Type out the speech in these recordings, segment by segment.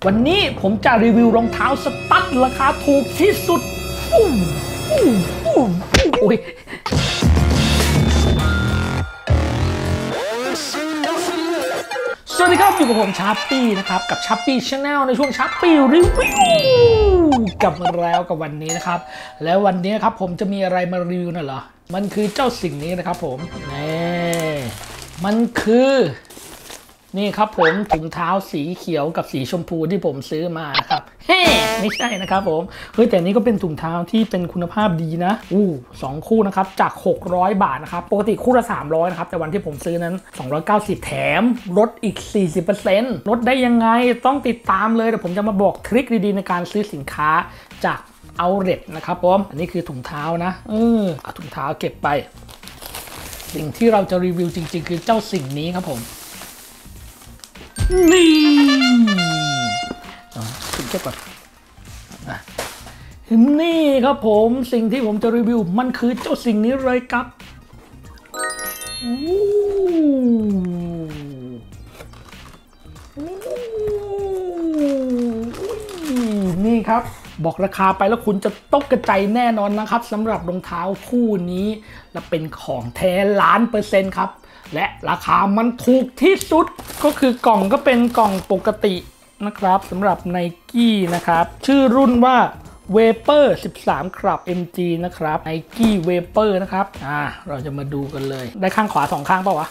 วันนี้ผมจะรีวิวรองเท้าสตั๊ดราคาถูกที่สุดโอ้ยสวัสดีครับอยู่กับผมชาร์ปี้นะครับกับชาร์ปี้ชาแนลในช่วงชาร์ปี้รีวิวกลับมาแล้วกับวันนี้นะครับแล้ววันนี้ครับผมจะมีอะไรมารีวิวน่ะเหรอมันคือเจ้าสิ่งนี้นะครับผมนี่มันคือนี่ครับผมถุงเท้าสีเขียวกับสีชมพูที่ผมซื้อมานะครับเฮ้ไม่ใช่นะครับผมเฮ้ยแต่นี้ก็เป็นถุงเท้าที่เป็นคุณภาพดีนะ2 คู่นะครับจาก600 บาทนะครับปกติคู่ละ300นะครับแต่วันที่ผมซื้อนั้น290แถมลดอีก 40% ลดได้ยังไงต้องติดตามเลยเดี๋ยวผมจะมาบอกทริคดีๆในการซื้อสินค้าจากOutletนะครับผมอันนี้คือถุงเท้านะเอาถุงเท้าเก็บไปสิ่งที่เราจะรีวิวจริงๆคือเจ้าสิ่งนี้ครับผมนี่ถึงเก็บก่อนนี่ครับผมสิ่งที่ผมจะรีวิวมันคือเจ้าสิ่งนี้เลยครับนี่ครับบอกราคาไปแล้วคุณจะตกกระจายแน่นอนนะครับสำหรับรองเท้าคู่นี้และเป็นของแท้100%ครับและราคามันถูกที่สุดก็คือกล่องก็เป็นกล่องปกตินะครับสำหรับ Nike นะครับชื่อรุ่นว่า Vapor 13 Club MG นะครับ Nike Vapor นะครับเราจะมาดูกันเลยได้ข้างขวา2ข้างเปล่าวะ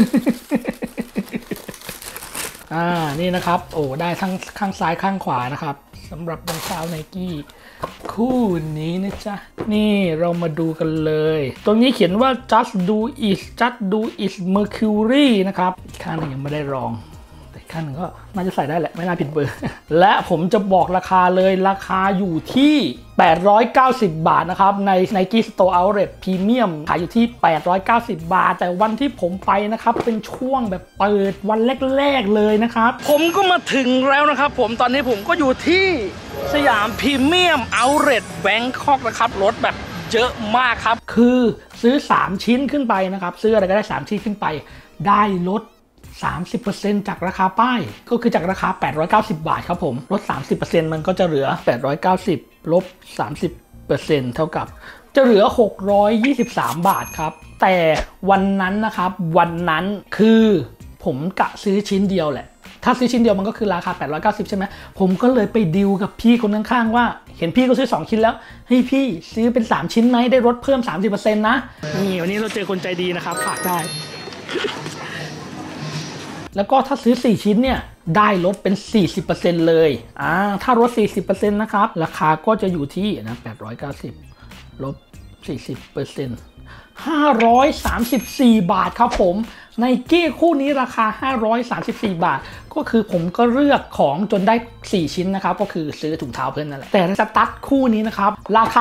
นี่นะครับโอ้ได้ทั้งข้างซ้ายข้างขวานะครับสำหรับรองเท้า Nike คู่นี้นะจ๊ะนี่เรามาดูกันเลยตรงนี้เขียนว่า just do it mercury นะครับข้างหนึ่งยังไม่ได้ลองแต่ข้างหนึ่งก็น่าจะใส่ได้แหละไม่น่าผิดเบอร์ และผมจะบอกราคาเลยราคาอยู่ที่890 บาทนะครับใน Nike Store Outlet Premium ขายอยู่ที่890 บาทแต่วันที่ผมไปนะครับเป็นช่วงแบบเปิดวันแรกๆเลยนะครับผมก็มาถึงแล้วนะครับผมตอนนี้ผมก็อยู่ที่สยามพรีเมียมเอาท์เล็ตแบงคอกนะครับลดแบบเยอะมากครับคือซื้อ3ชิ้นขึ้นไปนะครับซื้ออะไรก็ได้3ชิ้นขึ้นไปได้ลด30% จากราคาป้ายก็คือจากราคา890 บาทครับผมลด 30% มันก็จะเหลือ890ลบ 30% เท่ากับจะเหลือ623 บาทครับแต่วันนั้นนะครับวันนั้นคือผมกะซื้อชิ้นเดียวแหละถ้าซื้อชิ้นเดียวมันก็คือราคา890ใช่ไหมผมก็เลยไปดีลกับพี่คนข้างๆว่าเห็นพี่ก็ซื้อ2ชิ้นแล้วเฮ้ยพี่ซื้อเป็น3ชิ้นไหมได้ลดเพิ่ม 30% นะนี่วันนี้เราเจอคนใจดีนะครับฝากได้แล้วก็ถ้าซื้อ4ชิ้นเนี่ยได้ลดเป็น 40% เลยถ้าลด 40% นะครับราคาก็จะอยู่ที่นะ890ลบ 40% 534 บาทครับผมNikeคู่นี้ราคา534 บาทก็คือผมก็เลือกของจนได้4ชิ้นนะครับก็คือซื้อถุงเท้าเพิ่มนั่นแหละแต่สตั๊ดคู่นี้นะครับราคา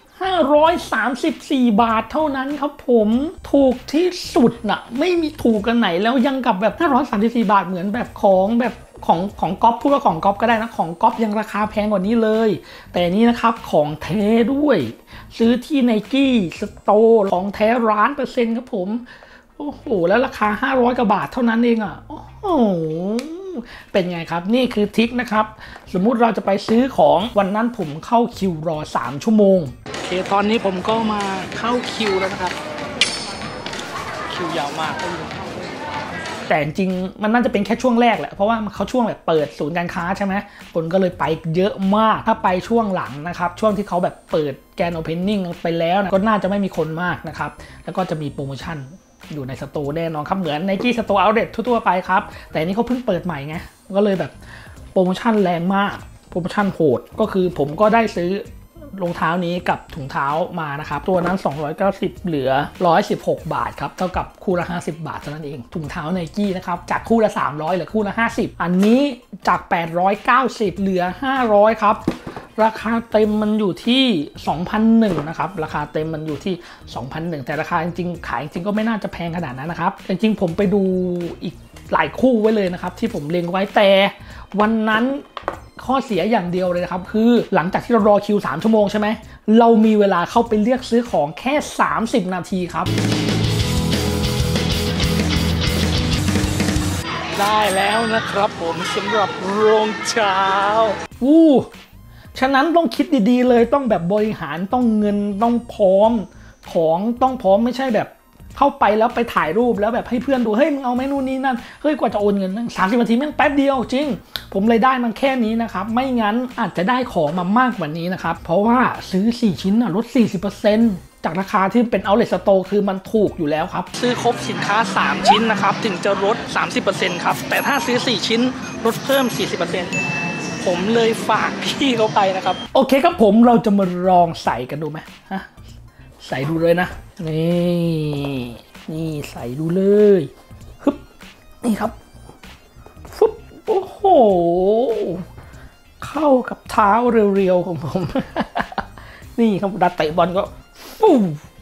534 บาทเท่านั้นครับผมถูกที่สุดน่ะไม่มีถูกกันไหนแล้วยังกับแบบ534 บาทเหมือนแบบของก๊อปพูดว่าของก๊อปก็ได้นะของก๊อปยังราคาแพงกว่านี้เลยแต่นี้นะครับของแท้ด้วยซื้อที่ Nike Store ของแท้100%ครับผมโอ้โหแล้วราคา500 กว่าบาทเท่านั้นเองอ่ะโอ้โหเป็นไงครับนี่คือทริคนะครับสมมุติเราจะไปซื้อของวันนั้นผมเข้าคิวรอ3 ชั่วโมงโอเคตอนนี้ผมก็มาเข้าคิวแล้วนะครับคิวยาวมากแต่จริงมันน่าจะเป็นแค่ช่วงแรกแหละเพราะว่าเขาช่วงแบบเปิดศูนย์การค้าใช่ไหมคนก็เลยไปเยอะมากถ้าไปช่วงหลังนะครับช่วงที่เขาแบบเปิดแกรนด์โอเพนนิ่งไปแล้วนะก็น่าจะไม่มีคนมากนะครับแล้วก็จะมีโปรโมชั่นอยู่ในสโตร์แน่นอนครับเหมือน Nike Store Outlet ทั่วๆไปครับแต่นี่เขาเพิ่งเปิดใหม่ไงก็เลยแบบโปรโมชั่นแรงมากโปรโมชั่นโหดก็คือผมก็ได้ซื้อรองเท้านี้กับถุงเท้ามานะครับตัวนั้น290เหลือ116 บาทครับเท่ากับคู่ละ50 บาทเท่านั้นเองถุงเท้า Nike นะครับจากคู่ละ300เหลือคู่ละ50อันนี้จาก890เหลือ500ครับราคาเต็มมันอยู่ที่ 2,100 นะครับราคาเต็มมันอยู่ที่ 2,100 แต่ราคาจริงๆขายจริงก็ไม่น่าจะแพงขนาดนั้นนะครับจริงๆผมไปดูอีกหลายคู่ไว้เลยนะครับที่ผมเล็งไว้แต่วันนั้นข้อเสียอย่างเดียวเลยนะครับคือหลังจากที่เรารอคิว3 ชั่วโมงใช่ไหมเรามีเวลาเข้าไปเลือกซื้อของแค่30 นาทีครับได้แล้วนะครับผมสำหรับรองเท้าฉะนั้นต้องคิดดีๆเลยต้องแบบบริหารต้องเงินต้องพร้อมของต้องพร้อมไม่ใช่แบบเข้าไปแล้วไปถ่ายรูปแล้วแบบให้เพื่อนดูเฮ้ยมึงเอาไหมนู่นนี่นั่นเฮ้ยกว่าจะโอนเงิน30 นาทีแม่งแป๊บเดียวจริงผมเลยได้มันแค่นี้นะครับไม่งั้นอาจจะได้ของมามากกว่านี้นะครับเพราะว่าซื้อ4ชิ้นลด 40%จากราคาที่เป็น Outlet Store คือมันถูกอยู่แล้วครับซื้อครบสินค้า3ชิ้นนะครับถึงจะลด 30% ครับแต่ถ้าซื้อ4ชิ้นลดเพิ่ม 40%ผมเลยฝากพี่เขาไปนะครับโอเคครับผมเราจะมาลองใส่กันดูไหมฮะใส่ดูเลยนะนี่ใส่ดูเลยฮึบนี่ครับฟึบโอ้โหเข้ากับเท้าเรียวๆของผม นี่ครับดัดเตะบอลก็ฟู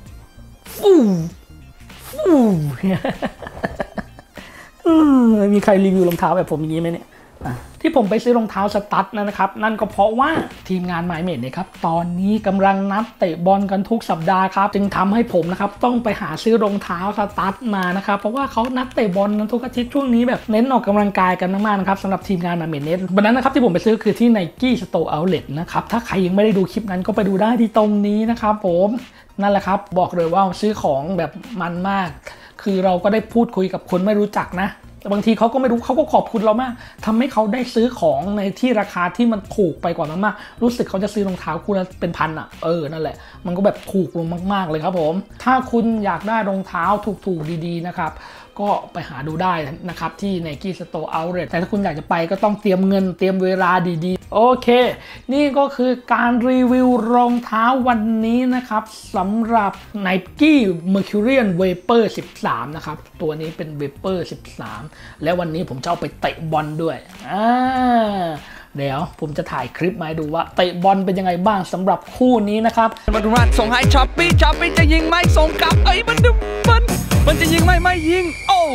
มีใครรีวิวรองเท้าแบบผมอย่างนี้ไหมเนี่ยที่ผมไปซื้อรองเท้าสตั๊ดนะครับนั่นก็เพราะว่าทีมงานหมายเมดเนี่ยครับตอนนี้กำลังนัดเตะบอลกันทุกสัปดาห์ครับจึงทำให้ผมนะครับต้องไปหาซื้อรองเท้าสตั๊ดมานะครับเพราะว่าเขานัดเตะบอลกันทุกอาทิตย์ช่วงนี้แบบเน้นออกกำลังกายกันมากๆนะครับสำหรับทีมงานหมายเมดเนี่ยวันนั้นนะครับที่ผมไปซื้อคือที่ Nike Store Outlet นะครับถ้าใครยังไม่ได้ดูคลิปนั้นก็ไปดูได้ที่ตรงนี้นะครับผมนั่นแหละครับบอกเลยว่าซื้อของแบบมันมากคือเราก็ได้พูดคุยกับคนไม่รู้จักนะแต่บางทีเขาก็ไม่รู้เขาก็ขอบคุณเรามากทำให้เขาได้ซื้อของในที่ราคาที่มันถูกไปกว่ามากๆรู้สึกเขาจะซื้อรองเท้าคู่ละเป็นพันอ่ะนั่นแหละมันก็แบบถูกลงมากๆเลยครับผมถ้าคุณอยากได้รองเท้าถูกๆดีๆนะครับก็ไปหาดูได้นะครับที่ Nike Store Outlet แต่ถ้าคุณอยากจะไปก็ต้องเตรียมเงินเตรียมเวลาดีๆโอเคนี่ก็คือการรีวิวรองเท้าวันนี้นะครับสำหรับ Nike Mercurial Vapor 13นะครับตัวนี้เป็น Vapor 13และวันนี้ผมจะเอาไปเตะบอลด้วยเดี๋ยวผมจะถ่ายคลิปมาให้ดูว่าเตะบอลเป็นยังไงบ้างสำหรับคู่นี้นะครับมาดูมาส่งให้ช้อปปี้จะยิงไหมส่งกลับมันจะยิงไหมไม่ยิงโอ้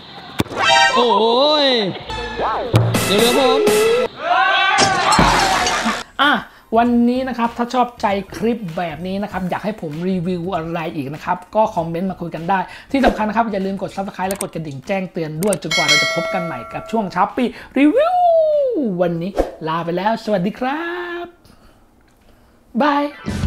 ยเดี๋ยวผมวันนี้นะครับถ้าชอบใจคลิปแบบนี้นะครับอยากให้ผมรีวิวอะไรอีกนะครับก็คอมเมนต์มาคุยกันได้ที่สำคัญนะครับอย่าลืมกด Subscribe และกดกระดิ่งแจ้งเตือนด้วยจนกว่าเราจะพบกันใหม่กับช่วงช้อปปี้รีวิววันนี้ลาไปแล้วสวัสดีครับบาย